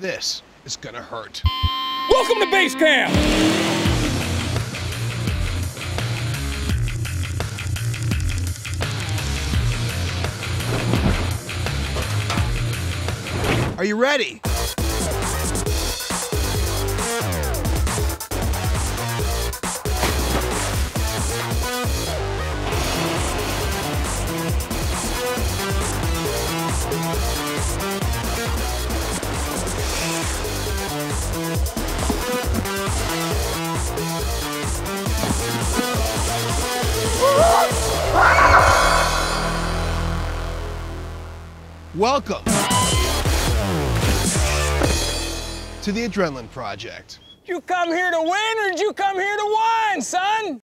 This is gonna hurt. Welcome to base camp! Are you ready? Welcome to the Adrenaline Project. You come here to win or did you come here to whine, son?